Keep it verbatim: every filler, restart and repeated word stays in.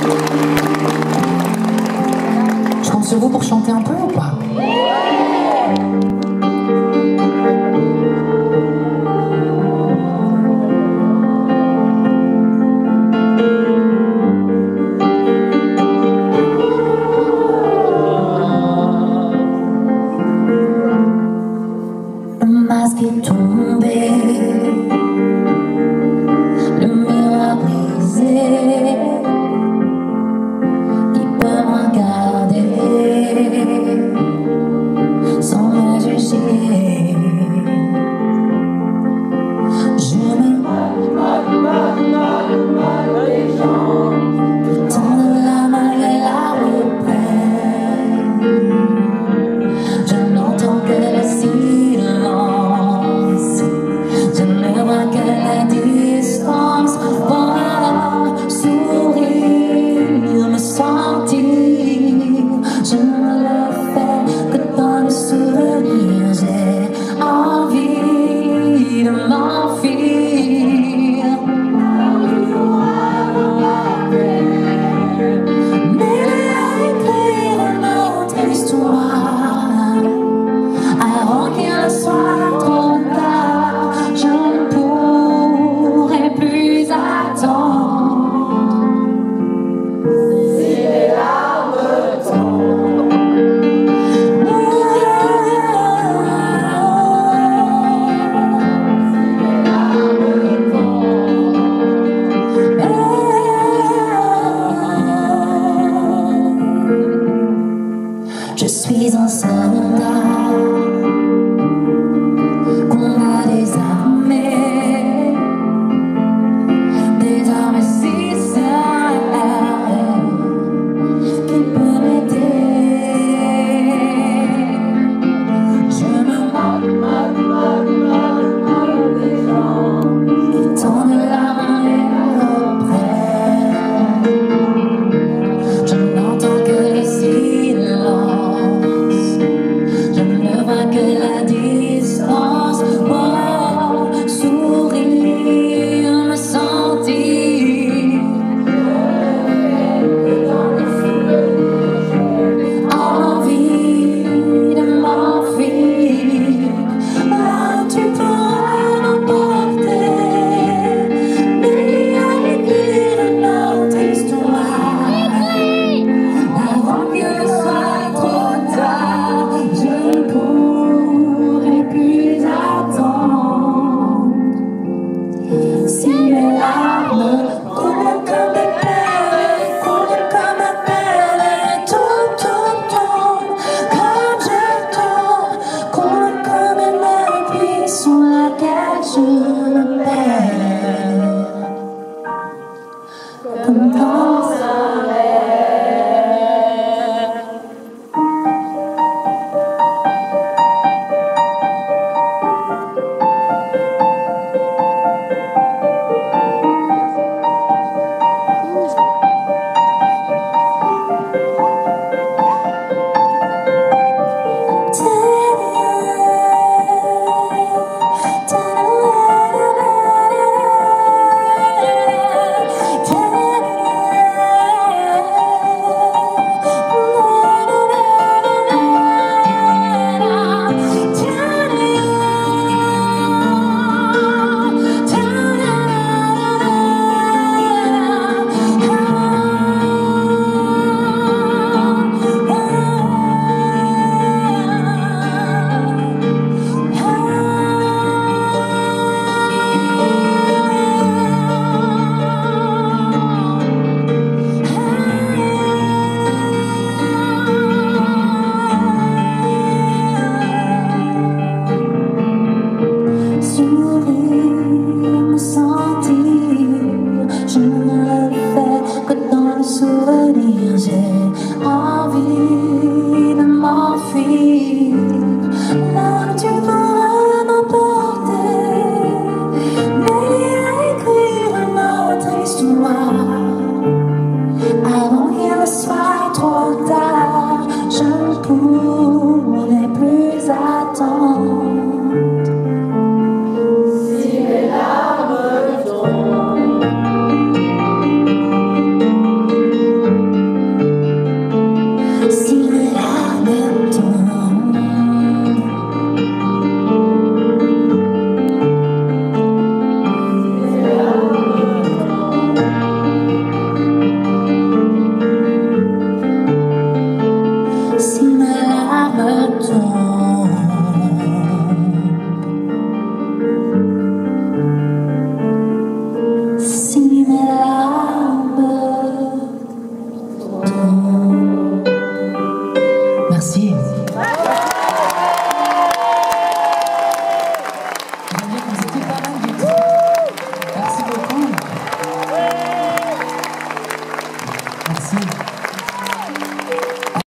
Je compte sur vous pour chanter un peu ou pas? Le masque est tombé, le miroir brisé. Qui peut me regarder sans me juger? Je me mal, mal, mal, mal, mal des gens qui tendent la main et la reprennent. Je n'entends que le silence, je ne vois que la distance. Voir, sourire, me sentir, je ne le fais que dans le souvenir. J'ai envie de m'enfuir. M'aider à écrire une autre histoire avant qu'il ne soit trop tard. Je ne pourrai plus attendre. Si les larmes tombent, je suis un soldat qu'on a désarmé, désarmé si seul qui peut m'aider. Je me moque, moque, moque, moque, moque des gens qui tendent la main et la reprennent. Je n'entends que le silence, je ne vois que la distance. Voir, sourire, me sentir. Envie de m'enfuir. Là tu pourras m'emporter, mais à écrire une autre histoire avant qu'il ne soit trop tard. Je ne pourrai plus attendre. Si mes larmes coulent comme des perles, coulent comme un perle, tombent, tombent, tombent, comme je tombe, coulent comme une mer, puis sous laquelle je me perds, comme dans un rêve.